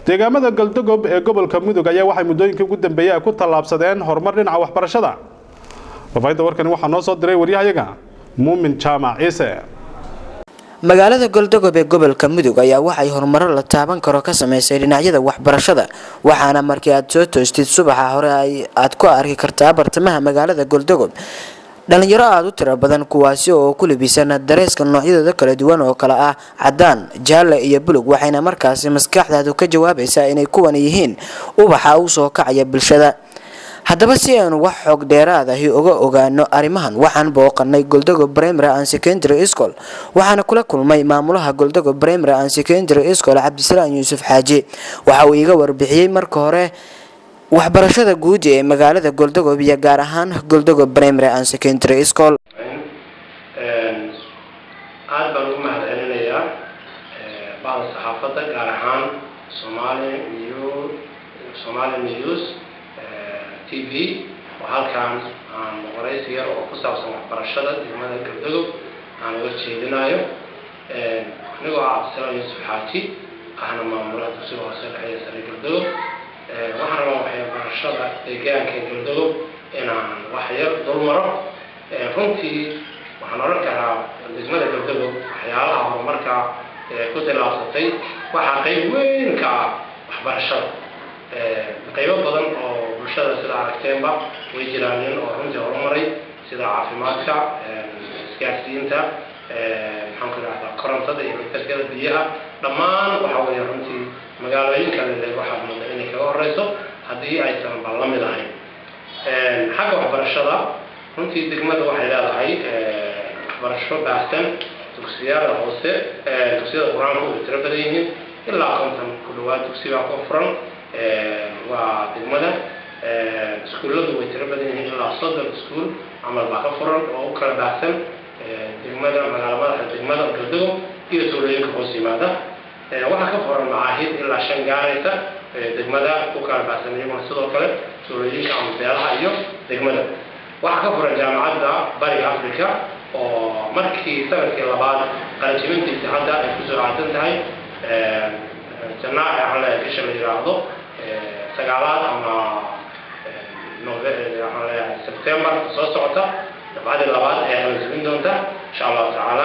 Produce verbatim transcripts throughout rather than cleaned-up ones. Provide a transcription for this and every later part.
deegaamada Galdogob ee gobolka Mudug ayaa waxay muddooyinkii ugu dambeeyay ku tallaabsadeen horumar dhinaca waxbarashada. Wafayda warkani waxaa noo soo diray wariyahayaga Muumin Jaamac Ciise. magaalada Galdogob ee gobolka Mudug ayaa waxay horumar la taaban karo ka sameysay dhinacyada waxbarashada waxaana markii aad soo toostid subaxa hore ay aad ku arki kartaa bartamaha magaalada Galdogob dhalinyaro aad u tiro badan kuwaasi oo ku libisan dareeska noocyadooda kala duwan oo kala ah cadaan jaalle iyo bulug waxayna markaas maskaxdaadu ka jawaabaysaa inay kuwan yihiin ubaxa u soo kacaya bulshada. haddaba si aan wax xog dheeraad ah uga ogaano arimahan waxaan booqanay Galdogob Primary and Secondary School waxaana kula kulmay maamulaha Galdogob Primary and Secondary School Cabdisalaam Yuusuf Xaaji waxa uu iga warbixiyay marka hore waxbarashada guud ee magaalada Galdogob iyo gaar ahaan Galdogob Primary and Secondary School. een aad baan ugu mahadcelinayaa ee baan saxaafadda gaar ahaan Somali News Somali News T V وهالكان عن رئيس ير وقصة وصنع برشلة دمنا Galdogob عن وجه لنايو نقول عبد السلام يوسف حاتي أنا ما مرات بسوا وصل حياة سري Galdogob وحنا وحياة برشلة جان كان Galdogob أنا وحياة دول مرة فهمتي وحنا ركع دمنا Galdogob حياة ومركع كنت العصتي وحقيقي وين كا برشلة قيمة بدن أو برشلة سيدا عرفتين با ويجرانين أو رمزي هرمري سيدا عافيماتك سكاسيين تا محمد العطا قرن صدق يمتلكات بيها دمان وحاول يرمزي مقالوين كان اللي واحد من إنك هو الرئيسو هذه أيضا بالله ملاهي حاجة برشلة رمزي دقمة واحد لا هاي برشلة بحسن تكسير الحوسة تكسير القرآن هو بتربدين إلا كنتم كل واحد تكسير كفران ودقمة سكولات ويتربدين إلا صدر سكول عمل بكفران أو كلا بحسن دقمة مغالبات دقمة Galdogob يسولين كفوسي ماذا واحد كفران معاهد إلا عشان جاريته دقمة وكلا بحسن يوم صدر كلا سولين كعم بيرها أيوه دقمة واحد كفران جامعة دا بري أفريقيا ومركي سنة كلا بعد قريبين تجهد الفوز عادن هاي جماعة على كشف الجرادو سجالات أما نوفمبر على سبتمبر صوصعته بعد اللبات يعني من دون ده إن شاء الله تعالى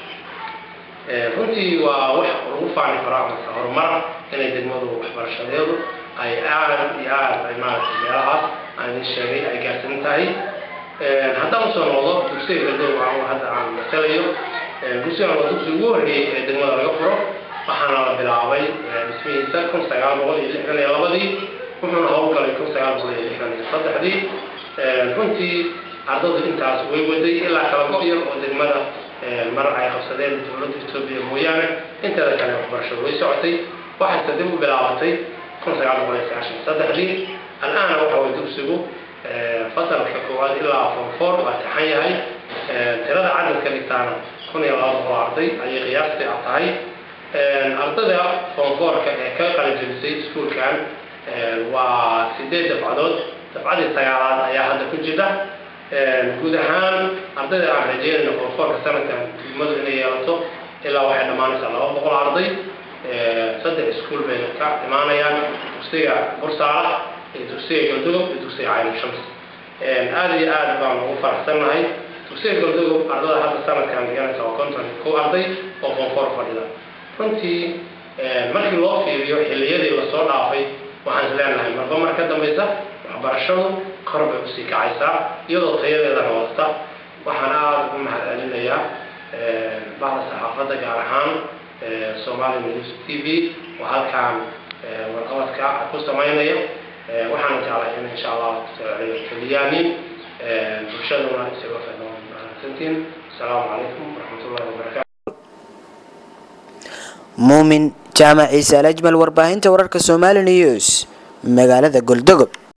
فنتي ووح رفع عن فراغ الصهر مرة كان يدمروا وحبر الشديد أي أعلم يعلم أي ما يعرف عن الشيء أي كاسن تاعي هذا مصور الله تفسير Galdogob عن هذا عن مسألة تفسير الله تفسيره هي دمر الغفرة waxaana la bilaabay dhismihiisa kun sagaal boqol iyo lixdan iyo labadii wuxuuna howlgalay kun sagaal boqol iyo lixdan iyo saddexdii runtii ardaydu intaas way waday ilaa kala go' yar oo degmada mar ay qabsadeen dowladda Itoobiya mooyaane inteeda kale waxbarashadu way socotay waxay dib u bilaabatay kun sagaal boqol iyo sagaashan iyo saddexdii al'aana waxa uu dugsigu fasalka koowaad ilaa form four waa taxan yahay tirada cadadka dhigtaana kun iyo laba boqol arday ayay qiyaastii tahay ardayda foomfoorka ee ka qalin jabisay iskuulkan waa sideed dafcadood dafcadii sagaalaad ayaa hadda ku jira guud ahaan ardayda aan rajeynayno foomfoorka sanadkan degmadu inay yeelato ilaa waxay dhammaanaysaa laba boqol arday saddex iskuul bay ka imaanayaan dugsiga Bursaalax iyo dugsiga Galdogob iyo dugsiga Cayn Shams aad iyo aad baan ugu faraxsanahay dugsiga Galdogob ardayda hadda sanadkan dhiganaysa waa konton iyo kow arday oo foomfoor fadhida runtii markii loo fiiriyo xilliyadii la soo dhaafay waxaan isleeyahay marba marka dambaysa waxbarashadu kor bay u sii kacaysaa iyadoo tayadeeda wadata waxaan aad ugu mahadcelinayaa bahda saxaafadda gaar ahaan Somali News T V oo halkaan warqabadka ku sameynaya waxaan jeclahay in insha Allah taliyani bulshaduna isaga fahmaan السلام عليكم ورحمة الله وبركاته. Muumin Jaamac Ciise Al-Ajmal warbaahinta wararka Somali News magaalada Galdogob.